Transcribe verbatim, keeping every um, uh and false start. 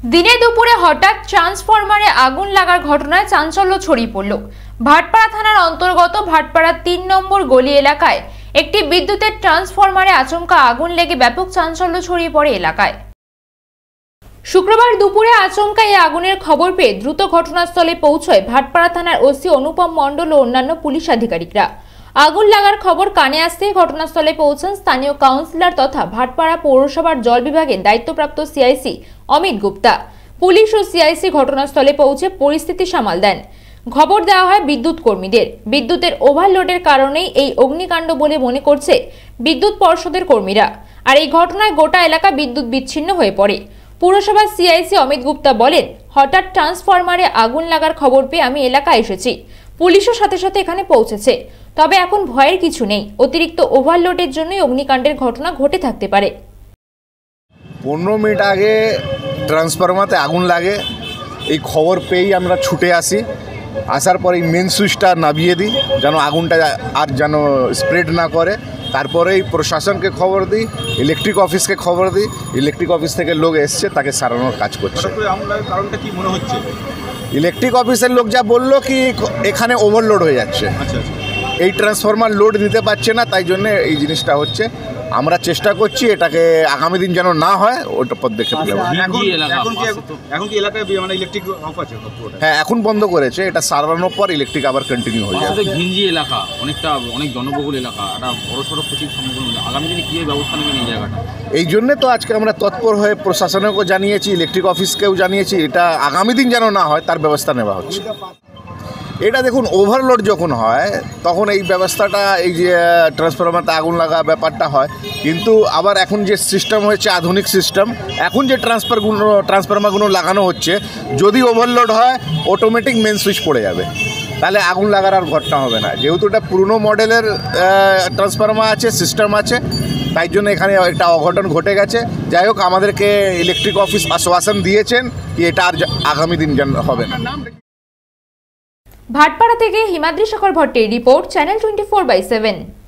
দিনে দুপুরে হঠাৎ ট্রান্সফরমারে আগুন লাগার ঘটনায় চাঞ্চল্য ছড়িয়ে পড়ল। ভাটপাড়া থানার অন্তর্গত ভাটপাড়া তিন নম্বর গলি এলাকায় একটি বিদ্যুতের ট্রান্সফরমারে আচমকা আগুন লেগে ব্যাপক চাঞ্চল্য ছড়িয়ে পড়ে এলাকায়। শুক্রবার দুপুরে আচমকা এই আগুনের খবর পেয়ে দ্রুত ঘটনাস্থলে পৌঁছয় ভাটপাড়া থানার ওসি অনুপম মণ্ডল ও অন্যান্য পুলিশ আধিকারিকরা। আগুন লাগার খবর কানে আসতেই ঘটনাস্থলে পৌঁছান স্থানীয় কাউন্সিলর তথা ভাটপাড়া পৌরসভার জল বিভাগের দায়িত্বপ্রাপ্ত সিআইসি অমিত গুপ্তা। পুলিশ ও সিআইসি ঘটনাস্থলে পৌঁছে পরিস্থিতি সামাল দেন। খবর দেওয়া হয় বিদ্যুৎ কর্মীদের। বিদ্যুতের ওভারলোডের কারণেই এই অগ্নিকাণ্ড বলে মনে করছে বিদ্যুৎ পর্ষদের কর্মীরা। আর এই ঘটনায় গোটা এলাকা বিদ্যুৎ বিচ্ছিন্ন হয়ে পড়ে। পুরসভার সিআইসি অমিত গুপ্তা বলেন, হঠাৎ ট্রান্সফরমারে আগুন লাগার খবর পেয়ে আমি এলাকায় এসেছি। পুলিশও সাথে সাথে এখানে পৌঁছেছে। তবে এখন ভয়ের কিছু নেই। অতিরিক্ত ওভারলোডের জন্যই অগ্নিকাণ্ডের ঘটনা ঘটে থাকতে পারে। পনেরো মিনিট আগে ট্রান্সফরমারে আগুন লাগে, এই খবর পেয়েই আমরা ছুটে আসি। আসার পরে এই মেন সুইচটা নামিয়ে দিই যেন আগুনটা আর যেন স্প্রেড না করে। তারপরেই প্রশাসনকে খবর দিই, ইলেকট্রিক অফিসকে খবর দিই। ইলেকট্রিক অফিস থেকে লোক এসছে, তাকে সারানোর কাজ করছে। কারণটা কি মনে হচ্ছে? ইলেকট্রিক অফিসের লোক যা বললো কি এখানে ওভারলোড হয়ে যাচ্ছে, এই ট্রান্সফরমার লোড নিতে পারছে না, তাই জন্য এই জিনিসটা হচ্ছে। আমরা চেষ্টা করছি এটাকে আগামী দিন যেন না হয়, ওটা পদক্ষেপ নেব। হ্যাঁ, এখন বন্ধ করেছে, এটা সারানোর পর ইলেকট্রিক আবার কন্টিনিউ হয়ে যাবে। ঘিঞ্জি এলাকা অনেকটা অনেক জনবহুল এলাকা, একটা বড় সড়ো ক্ষতির সম্মুখীন হচ্ছে। আগামী দিনে কী ব্যবস্থা নেবেন এই জায়গাটা? এই জন্যে তো আজকে আমরা তৎপর হয়ে প্রশাসনকেও জানিয়েছি, ইলেকট্রিক অফিসকেও জানিয়েছি, এটা আগামী দিন যেন না হয় তার ব্যবস্থা নেওয়া হচ্ছে। এটা দেখুন, ওভারলোড যখন হয় তখন এই ব্যবস্থাটা, এই যে ট্রান্সফরমারতে আগুন লাগা ব্যাপারটা হয়। কিন্তু আবার এখন যে সিস্টেম হয়েছে আধুনিক সিস্টেম, এখন যে ট্রান্সফারগুলো ট্রান্সফরমারগুলো লাগানো হচ্ছে, যদি ওভারলোড হয় অটোমেটিক মেন সুইচ পড়ে যাবে, তাহলে আগুন লাগার আর ঘটনা হবে না। যেহেতু এটা পুরনো মডেলের ট্রান্সফরমার আছে, সিস্টেম আছে, তাই জন্য এখানে একটা অঘটন ঘটে গেছে। যাই হোক, আমাদেরকে ইলেকট্রিক অফিস আশ্বাসন দিয়েছেন কি এটা আর আগামী দিন হবে না। ভাটপাড়া থেকে হিমাদ্রি শেখর ভট্টের report, channel twenty four by seven.